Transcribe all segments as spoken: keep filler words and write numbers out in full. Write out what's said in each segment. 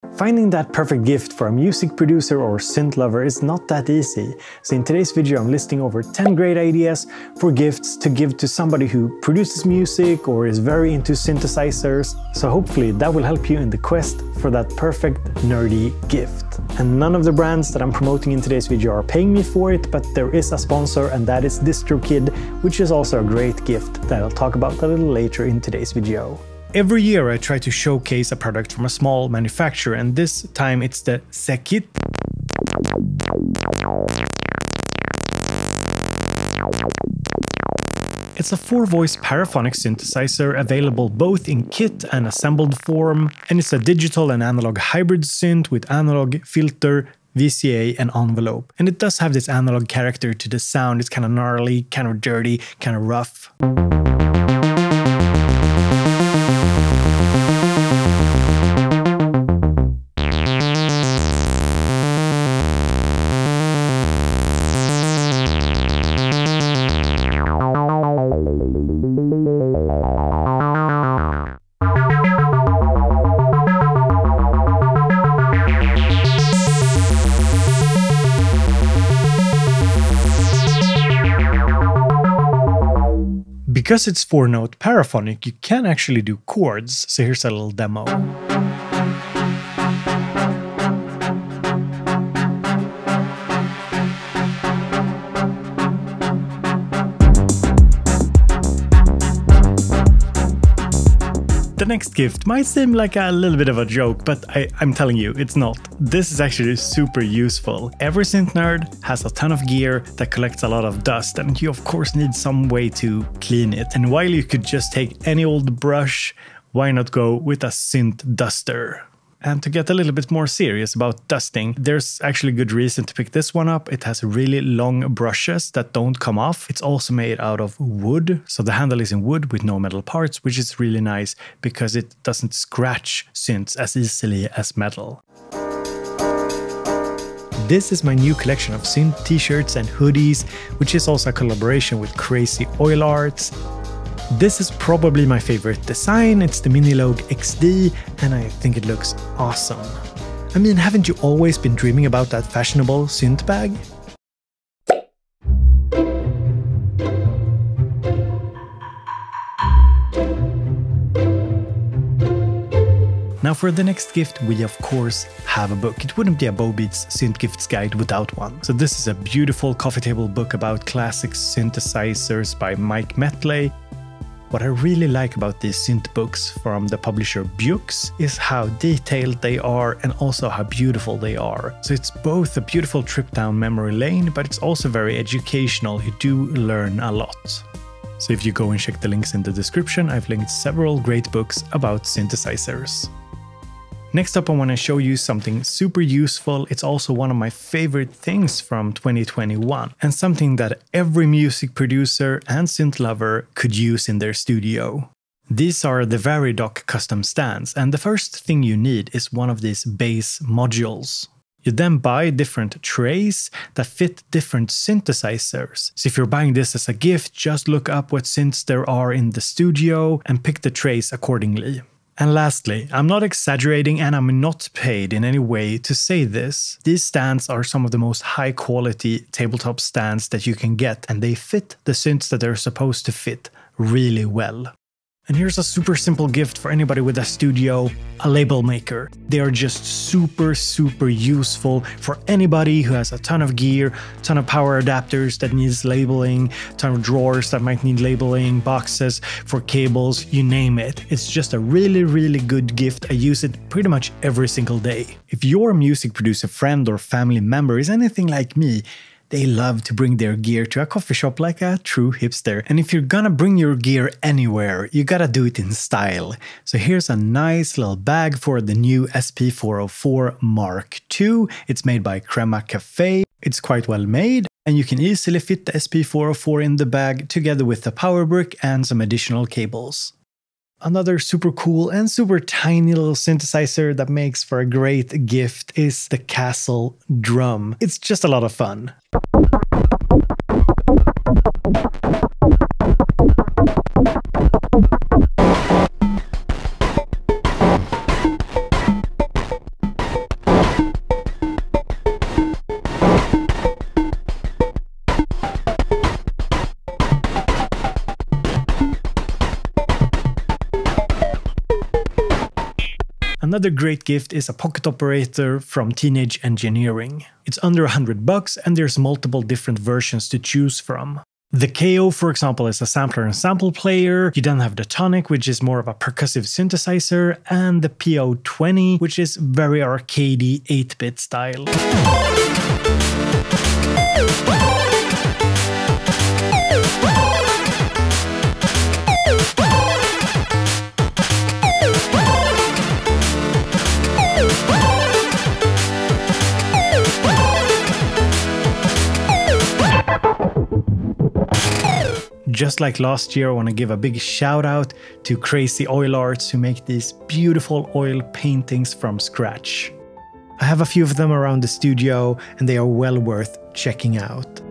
Finding that perfect gift for a music producer or synth lover is not that easy, so in today's video I'm listing over ten great ideas for gifts to give to somebody who produces music or is very into synthesizers, so hopefully that will help you in the quest for that perfect nerdy gift. And none of the brands that I'm promoting in today's video are paying me for it, but there is a sponsor, and that is DistroKid, which is also a great gift that I'll talk about a little later in today's video. Every year I try to showcase a product from a small manufacturer, and this time it's the Sekit. It's a four-voice paraphonic synthesizer available both in kit and assembled form, and it's a digital and analog hybrid synth with analog, filter, V C A and envelope. And it does have this analog character to the sound. It's kind of gnarly, kind of dirty, kind of rough. Because it's four-note paraphonic, you can actually do chords, so here's a little demo. The next gift might seem like a little bit of a joke, but I, I'm telling you, it's not. This is actually super useful. Every synth nerd has a ton of gear that collects a lot of dust, and you of course need some way to clean it. And while you could just take any old brush, why not go with a synth duster? And to get a little bit more serious about dusting, there's actually good reason to pick this one up. It has really long brushes that don't come off. It's also made out of wood, so the handle is in wood with no metal parts, which is really nice because it doesn't scratch synths as easily as metal. This is my new collection of synth t-shirts and hoodies, which is also a collaboration with Crazy Oil Arts. This is probably my favorite design. It's the Minilogue X D, and I think it looks awesome. I mean, haven't you always been dreaming about that fashionable synth bag? Now for the next gift, we of course have a book. It wouldn't be a Bowbeats Synth Gifts Guide without one. So this is a beautiful coffee table book about classic synthesizers by Mike Metley. What I really like about these synth books from the publisher Bux is how detailed they are and also how beautiful they are. So it's both a beautiful trip down memory lane, but it's also very educational. You do learn a lot. So if you go and check the links in the description, I've linked several great books about synthesizers. Next up, I want to show you something super useful. It's also one of my favorite things from twenty twenty-one, and something that every music producer and synth lover could use in their studio. These are the Varidoc custom stands, and the first thing you need is one of these bass modules. You then buy different trays that fit different synthesizers. So if you're buying this as a gift, just look up what synths there are in the studio and pick the trays accordingly. And lastly, I'm not exaggerating and I'm not paid in any way to say this. These stands are some of the most high quality tabletop stands that you can get, and they fit the synths that they're supposed to fit really well. And here's a super simple gift for anybody with a studio, a label maker. They are just super, super useful for anybody who has a ton of gear, ton of power adapters that needs labeling, ton of drawers that might need labeling, boxes for cables, you name it. It's just a really, really good gift. I use it pretty much every single day. If your music producer friend or family member is anything like me, they love to bring their gear to a coffee shop like a true hipster. And if you're gonna bring your gear anywhere, you gotta do it in style. So here's a nice little bag for the new S P four oh four Mark two. It's made by Crema Cafe. It's quite well made, and you can easily fit the S P four oh four in the bag together with the power brick and some additional cables. Another super cool and super tiny little synthesizer that makes for a great gift is the Castle Drum. It's just a lot of fun. Another great gift is a pocket operator from Teenage Engineering. It's under a hundred bucks and there's multiple different versions to choose from. The K O, for example, is a sampler and sample player. You then have the Tonic, which is more of a percussive synthesizer, and the P O twenty, which is very arcadey eight bit style. Just like last year, I want to give a big shout out to Crazy Oil Arts who make these beautiful oil paintings from scratch. I have a few of them around the studio and they are well worth checking out.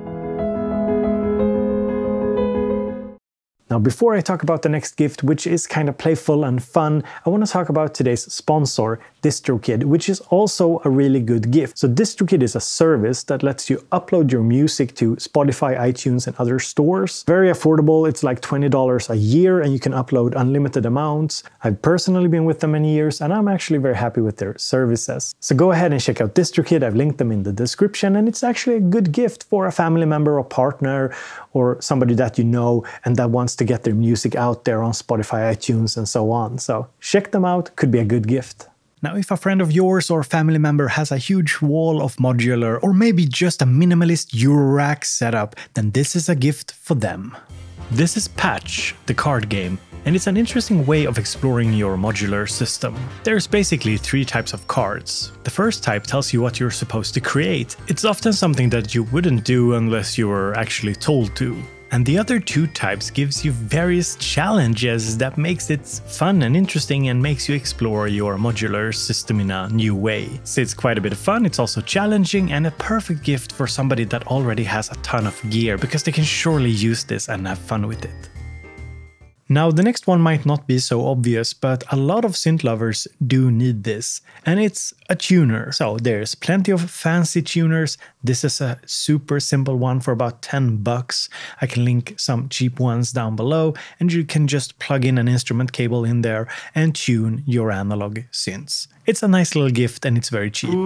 Now, before I talk about the next gift, which is kind of playful and fun, I want to talk about today's sponsor, DistroKid, which is also a really good gift. So DistroKid is a service that lets you upload your music to Spotify, iTunes, and other stores. Very affordable. It's like twenty dollars a year and you can upload unlimited amounts. I've personally been with them many years and I'm actually very happy with their services. So go ahead and check out DistroKid. I've linked them in the description and it's actually a good gift for a family member or partner or somebody that you know and that wants to get their music out there on Spotify, iTunes, and so on. So check them out, could be a good gift. Now, if a friend of yours or family member has a huge wall of modular or maybe just a minimalist Eurorack setup, then this is a gift for them. This is Patch, the card game, and it's an interesting way of exploring your modular system. There's basically three types of cards. The first type tells you what you're supposed to create. It's often something that you wouldn't do unless you were actually told to. And the other two types gives you various challenges that makes it fun and interesting and makes you explore your modular system in a new way. So it's quite a bit of fun, it's also challenging and a perfect gift for somebody that already has a ton of gear because they can surely use this and have fun with it. Now, the next one might not be so obvious, but a lot of synth lovers do need this, and it's a tuner. So there's plenty of fancy tuners. This is a super simple one for about ten bucks. I can link some cheap ones down below, and you can just plug in an instrument cable in there and tune your analog synths. It's a nice little gift and it's very cheap.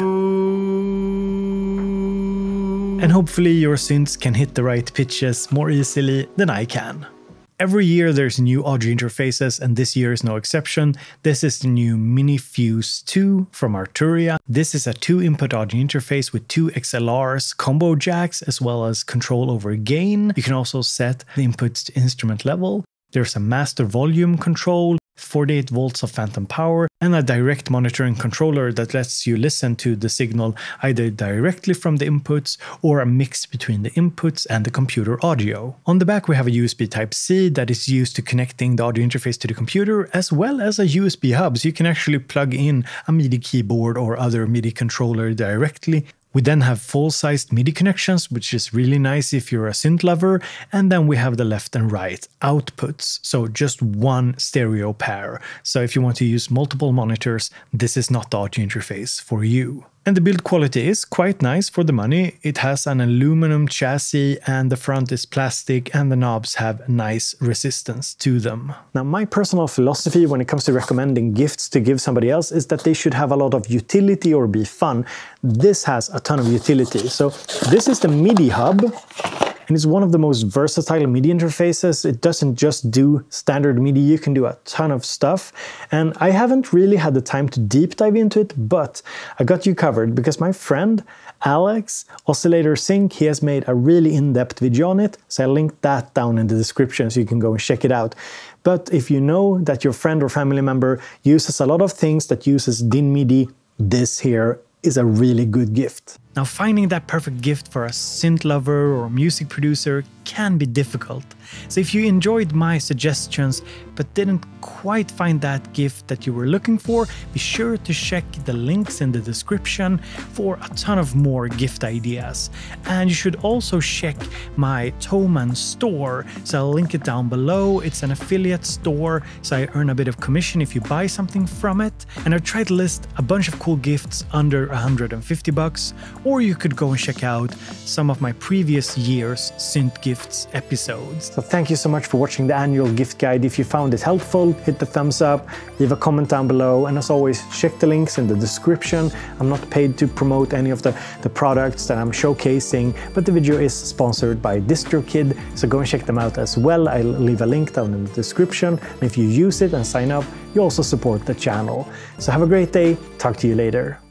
And hopefully your synths can hit the right pitches more easily than I can. Every year there's new audio interfaces and this year is no exception. This is the new Mini Fuse two from Arturia. This is a two input audio interface with two X L Rs, combo jacks, as well as control over gain. You can also set the inputs to instrument level. There's a master volume control, forty-eight volts of phantom power, and a direct monitoring controller that lets you listen to the signal either directly from the inputs or a mix between the inputs and the computer audio. On the back we have a U S B Type C that is used to connecting the audio interface to the computer, as well as a U S B hub, so you can actually plug in a MIDI keyboard or other MIDI controller directly. We then have full-sized MIDI connections, which is really nice if you're a synth lover, and then we have the left and right outputs, so just one stereo pair. So if you want to use multiple monitors, this is not the audio interface for you. And the build quality is quite nice for the money. It has an aluminum chassis and the front is plastic and the knobs have nice resistance to them. Now, my personal philosophy when it comes to recommending gifts to give somebody else is that they should have a lot of utility or be fun. This has a ton of utility. So this is the MIDI hub. And it's one of the most versatile MIDI interfaces. It doesn't just do standard MIDI, you can do a ton of stuff. And I haven't really had the time to deep dive into it, but I got you covered because my friend Alex, Oscillator Sync, he has made a really in-depth video on it. So I'll link that down in the description so you can go and check it out. But if you know that your friend or family member uses a lot of things that uses D I N MIDI, this here is a really good gift. Now, finding that perfect gift for a synth lover or music producer can be difficult. So if you enjoyed my suggestions but didn't quite find that gift that you were looking for, be sure to check the links in the description for a ton of more gift ideas. And you should also check my Thomann store, so I'll link it down below. It's an affiliate store, so I earn a bit of commission if you buy something from it. And I've tried to list a bunch of cool gifts under one hundred fifty bucks, or you could go and check out some of my previous year's Synth Gifts episodes. So thank you so much for watching the annual gift guide. If you found it helpful, hit the thumbs up, leave a comment down below, and as always, check the links in the description. I'm not paid to promote any of the, the products that I'm showcasing, but the video is sponsored by DistroKid, so go and check them out as well. I'll leave a link down in the description, and if you use it and sign up, you also support the channel. So have a great day, talk to you later.